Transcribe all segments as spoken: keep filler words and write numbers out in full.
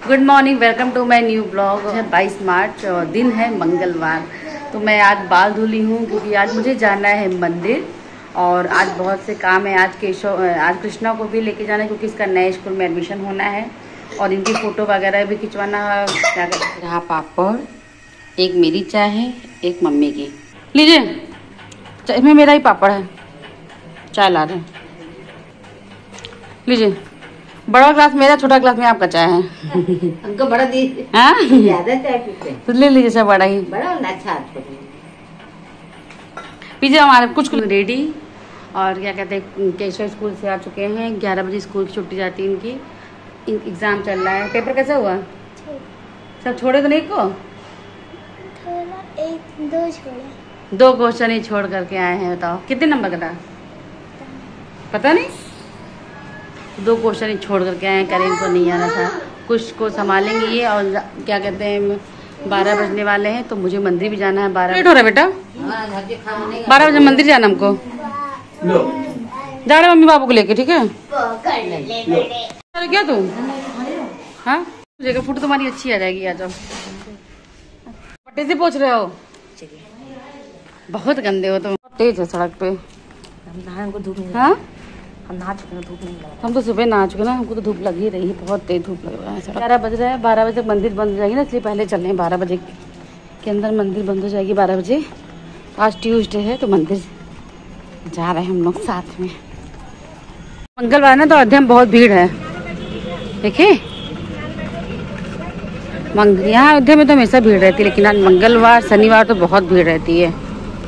Good morning, welcome to my new blog. है बाईस मार्च और दिन है मंगलवार। तो मैं आज बाल धुली हूँ क्योंकि आज मुझे जाना है मंदिर और आज बहुत से काम है। आज केशव आज कृष्णा को भी लेके जाना है क्योंकि इसका नए स्कूल में एडमिशन होना है और इनकी फ़ोटो वगैरह भी खिंचवाना है। क्या कहते हैं, पापड़, एक मेरी चाय है, एक मम्मी की। लीजिए, इसमें मेरा ही पापड़ है, चाय ला रहे हैं। लीजिए, बड़ा ग्लास मेरा, छोटा ग्लास में आपका चाय है। हमको बड़ा दी हाँ ज्यादा चाय पीते तो ले लीजिए, सब बड़ा ही बड़ा अच्छा पीजिए। हमारे कुछ रेडी और क्या कहते हैं, केशव स्कूल से आ चुके हैं। ग्यारह बजे स्कूल की छुट्टी जाती है इनकी। एग्जाम चल रहा है। पेपर कैसा हुआ? सब छोड़े तो नहीं को? एक दो छोड़े। दो क्वेश्चन ही छोड़ करके आए हैं। बताओ कितने नंबर का था? पता नहीं। दो क्वेश्चन ही छोड़ करके आए हैं। करीम को नहीं आना था। कुछ को संभालेंगे ये और क्या कहते हैं, बारह बजने वाले हैं तो मुझे मंदिर भी जाना है। बारह लेट हो रहा है बेटा, बारह बजे मंदिर जाना हमको। जा रहे मम्मी बाबू को लेके, ठीक है? अरे क्या तू? हाँ, जगह फुट तुम्हारी अच्छी आ जाएगी। आ जाओ। पट्टे से पूछ रहे हो? बहुत गंदे हो तुम। तेज है सड़क पे। हाँ, हम नहा चुके हैं, धूप नहीं लगा। हम तो सुबह नहा चुके ना, हमको तो धूप लग ही रही है, बहुत तेज धूप लग रहा है। ग्यारह बज रहा है, बारह बजे तक मंदिर बंद हो जाएगी ना, इसलिए पहले चल रहे हैं। बारह बजे के अंदर मंदिर बंद हो जाएगी। बारह बजे आज ट्यूसडे है तो मंदिर जा रहे हैं हम लोग साथ में। मंगलवार ना तो अयोध्या में बहुत भीड़ है, देखिए। मंग यहाँ अयोध्या में तो हमेशा भीड़ रहती है, लेकिन आज मंगलवार शनिवार तो बहुत भीड़ रहती है।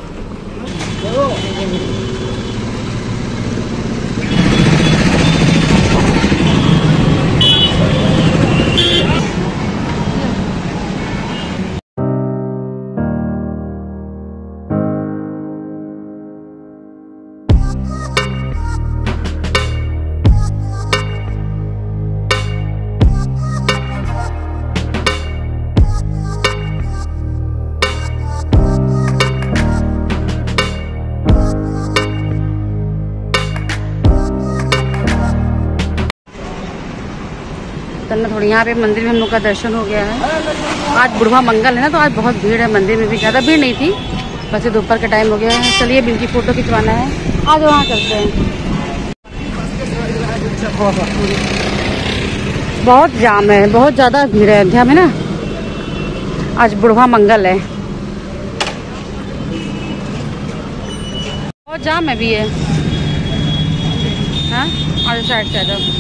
थोड़ी यहाँ पे मंदिर में हम लोग का दर्शन हो गया है। आज बुढ़वा मंगल है ना, तो आज बहुत भीड़ है मंदिर में भी। ज़्यादा भीड़ नहीं थी, बस दोपहर का टाइम हो गया है। चलिए अब इनकी फ़ोटो खिंचवाना है। आज वहाँ करते हैं। बहुत जाम है, बहुत ज़्यादा भीड़ है अयोध्या में ना। आज बुढ़वा मंगल है, बहुत जाम है भी है। हाँ, और साइड से आ जाओ।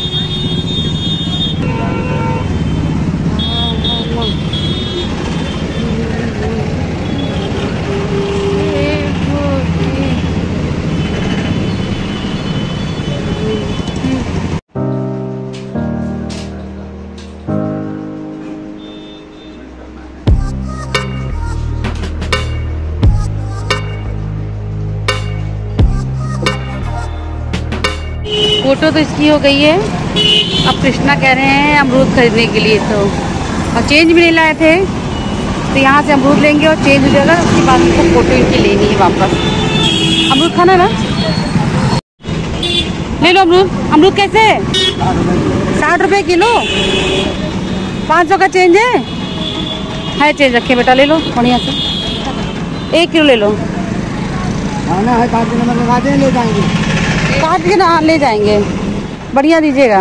फोटो तो इसकी हो गई है। अब कृष्णा कह रहे हैं अमरूद खरीदने के लिए, तो और चेंज भी नहीं लाए थे, तो यहाँ से अमरूद लेंगे और चेंज हो जाएगा। उसके बाद उनको फोटो इनकी लेनी है वापस। अमरूद खाना ना, ले लो अमरूद। अमरूद कैसे? साठ रुपये किलो। पाँच सौ का चेंज है है चेंज रखे बेटा, ले लो बढ़िया से। एक किलो ले लो। खाना है, काट के लगा दे, ले जाएंगे। काट के ना ले जाएंगे, बढ़िया दीजिएगा।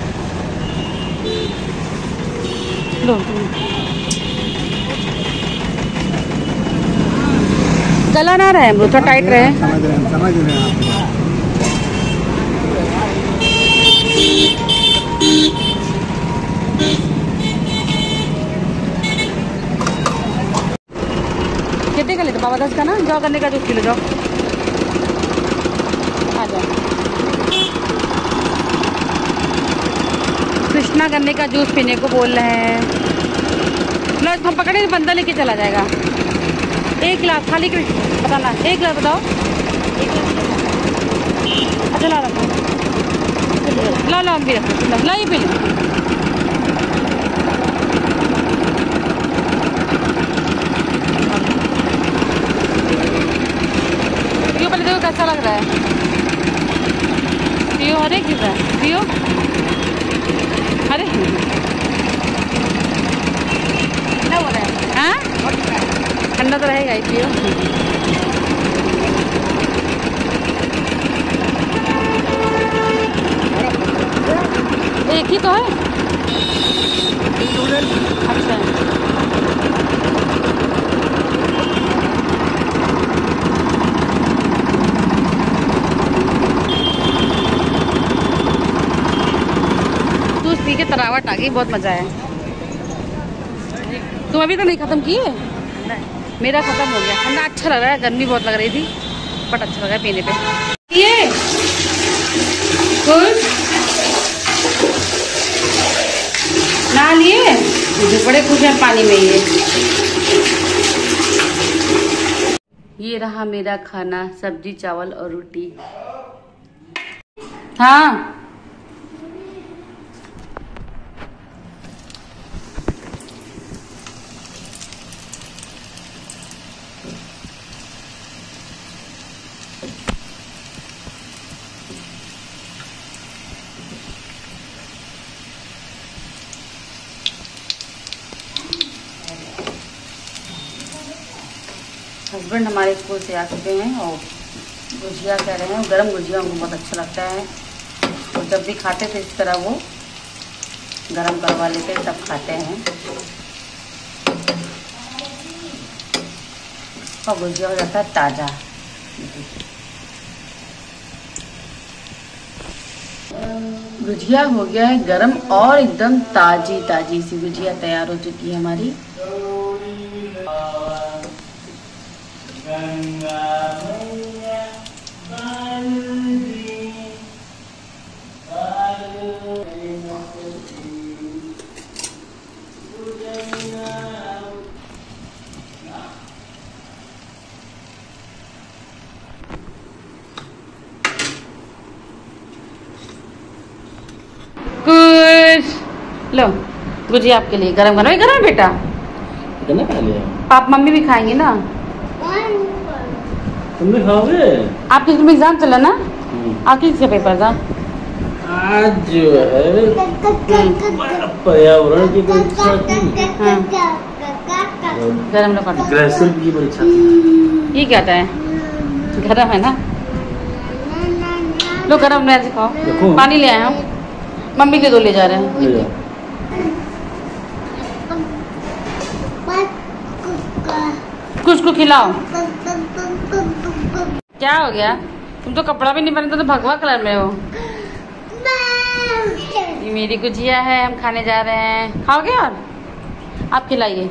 लो, गला ना रहे, थोड़ा टाइट रहे। समझ रहे हैं, समझ रहे हैं आप। कितने का लेते बाबा? दस का ना। जाओ करने का, दो किलो जाओ। आ जाओ। कृष्णा गन्ने का जूस पीने को बोल रहे हैं। लो, इसको पकड़े, बंदा लेके चला जाएगा। एक गिलास खाली, पता ना, एक गिलास बताओ। अच्छा ला रखो, ला ला भी रखो, ला ये पी लो। पहले देखो कैसा लग रहा है। पियो, हरे किस है पियो, अरे पीना तो रहेगा ही, पियो। एक ही तो है। अच्छा, दूध पी के तरावट आ गई, बहुत मजा आया। तुम अभी तो नहीं खत्म किए? मेरा खत्म हो गया। ठंडा अच्छा लग रहा है, गर्मी बहुत लग रही थी, बट अच्छा लग रहा है पीने पे। ये खुश ना लिए, मुझे बड़े खुश हैं पानी में। ये ये रहा मेरा खाना, सब्जी चावल और रोटी। हाँ, हस्बैंड हमारे स्कूल से आ चुके हैं और गुजिया कह रहे हैं, गरम गुजिया उनको बहुत अच्छा लगता है। और जब भी खाते थे इस तरह वो गरम करवा लेते तब खाते हैं। और गुजिया हो जाता है ताज़ा। गुजिया हो गया है गरम और एकदम ताजी ताजी सी गुजिया तैयार हो चुकी है हमारी। लो गुजिया आपके लिए गरम गरम गरम बेटा। कितना खा लिया? पाप मम्मी भी खाएंगे ना। तुम भी खाओगे? आपके स्कूल में एग्जाम चला ना? आपके किसका पेपर था? आज जो है पर्यावरण की परीक्षा थी। हाँ। गरम लो काटो। ग्रेजुएशन की परीक्षा थी। ये क्या है? गरम है ना? लो गरम नहीं खाओ। पानी ले आया हूँ, मम्मी के दो ले जा रहे हैं। कुछ को खिलाओ। क्या हो गया? तुम तो कपड़ा भी नहीं पहनते, तो भगवा कलर में हो। ये मेरी गुजिया है, हम खाने जा रहे हैं। खाओगे? और आप खिलाइए।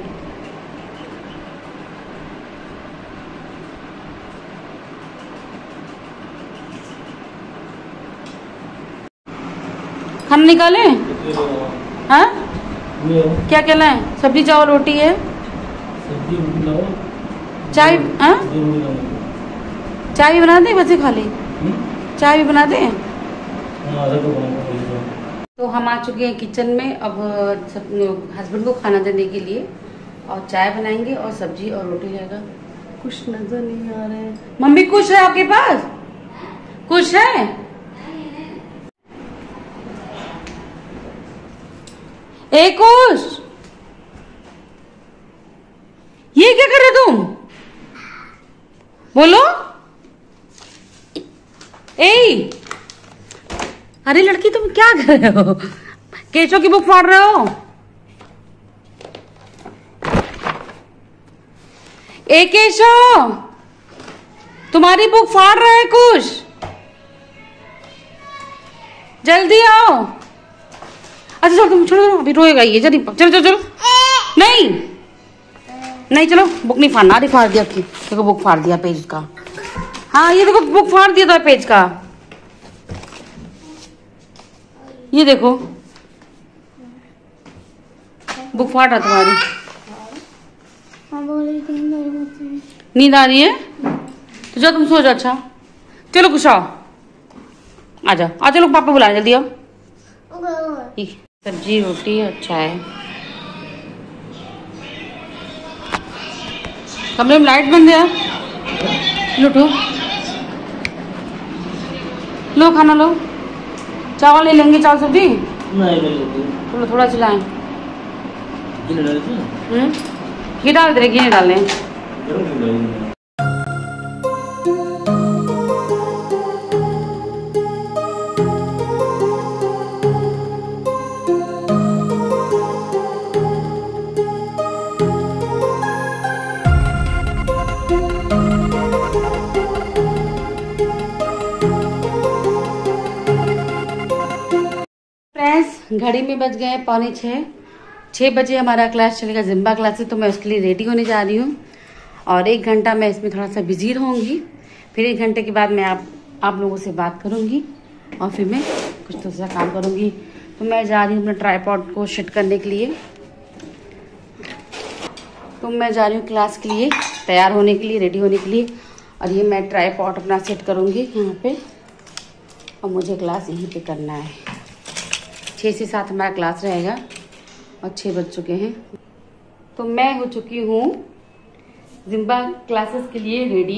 खाना निकाले? हाँ, क्या क्या लाए? सब्जी चावल रोटी है। चाय? हाँ, चाय भी बना दे? बच्चे खा ले। चाय भी बना दे। तो हम आ चुके हैं किचन में। अब हस्बैंड को खाना देने के लिए, और चाय बनाएंगे और सब्जी और रोटी रहेगा। कुछ नजर नहीं आ रहा है। मम्मी कुछ है आपके पास? कुछ है? एक कुछ, ये क्या कर रहे तुम? बोलो। ए, अरे लड़की तुम क्या कर रहे हो? केशव की बुक फाड़ रहे हो? ए केशव, तुम्हारी बुक फाड़ रहा है कुछ, जल्दी आओ। अच्छा चलो तुम छोड़ो, अभी रोएगा ये। जल्दी चलो चलो चलो। नहीं नहीं चलो, बुक नहीं फाड़ना। अरे फाड़ दिया, देखो बुक फाड़ दिया पेज का। हाँ ये देखो बुक फाड़ दिया था पेज का, ये देखो बुक फाड़ रहा तुम्हारी। नींद आ रही है तो जाओ तुम सो जाओ। अच्छा चलो कुछ आओ, आ जाओ आ चलो, पापा बुला जल्दी आओ। सब्जी रोटी और चाय। कमरे में लाइट बंद है यार। लुटो लो, खाना लो। चावल ले लेंगे? चावल सब्जी नहीं, थोड़ा थोड़ा चिल्लाएं। घी डाल घी डाल दे, घी नहीं डालने। घड़ी में बज गए पौने छः छः बजे हमारा क्लास चलेगा जिम्बा क्लास से, तो मैं उसके लिए रेडी होने जा रही हूँ और एक घंटा मैं इसमें थोड़ा सा बिजी रहूँगी। फिर एक घंटे के बाद मैं आप आप लोगों से बात करूँगी और फिर मैं कुछ दूसरा काम करूँगी। तो मैं जा रही हूँ अपने ट्राइपॉड को सेट करने के लिए। तो मैं जा रही हूँ क्लास के लिए तैयार होने के लिए, रेडी होने के लिए। और ये मैं ट्राइपॉड अपना सेट करूँगी यहाँ पे और मुझे क्लास यहीं पे करना है। छः से सात हमारा क्लास रहेगा और छः बज चुके हैं। तो मैं हो चुकी हूँ जिम्बा क्लासेस के लिए रेडी।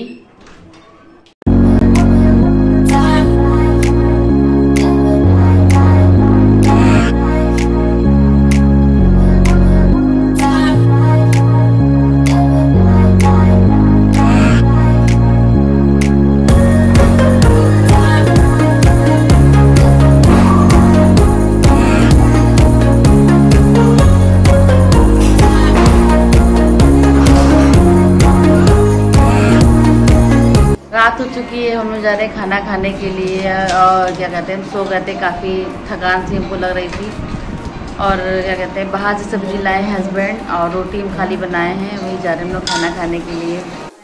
रात हो चुकी है, हम लोग जा रहे हैं खाना खाने के लिए। और क्या कहते हैं, हम सो गए थे, काफ़ी थकान सी हमको लग रही थी। और क्या कहते हैं, बाहर से सब्जी लाए हैं हस्बैंड और रोटी हम खाली बनाए हैं, वही जा रहे हैं हम लोग खाना खाने के लिए।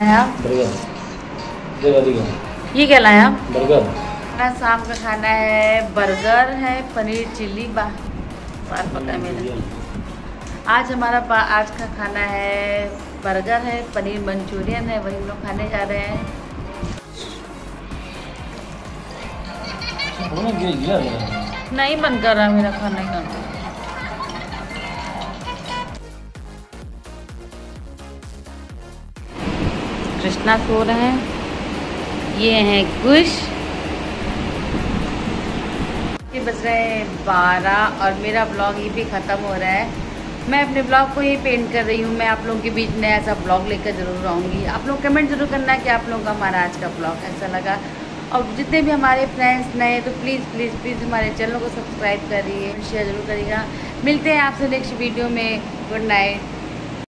ये क्या लाया? बर्गर। खाना शाम का खाना है, बर्गर है, पनीर चिल्ली बा बार पका मेरा। आज हमारा आज का खाना है बर्गर है, पनीर मंचूरियन है, वही हम लोग खाने जा रहे हैं। नहीं मन कर रहा मेरा खाने का। कृष्णा सो रहे हैं, ये हैं कुश। ये बज रहे हैं बारह और मेरा ब्लॉग ये भी ख़त्म हो रहा है। मैं अपने ब्लॉग को ही पेंट कर रही हूँ। मैं आप लोगों के बीच में ऐसा ब्लॉग लेकर ज़रूर आऊँगी। आप लोग कमेंट जरूर करना कि आप लोगों का हमारा आज का ब्लॉग कैसा लगा। और जितने भी हमारे फ्रेंड्स नए, तो प्लीज़ प्लीज़ प्लीज़ हमारे चैनल को सब्सक्राइब करिए, शेयर जरूर करिएगा। मिलते हैं आपसे नेक्स्ट वीडियो में। Good night.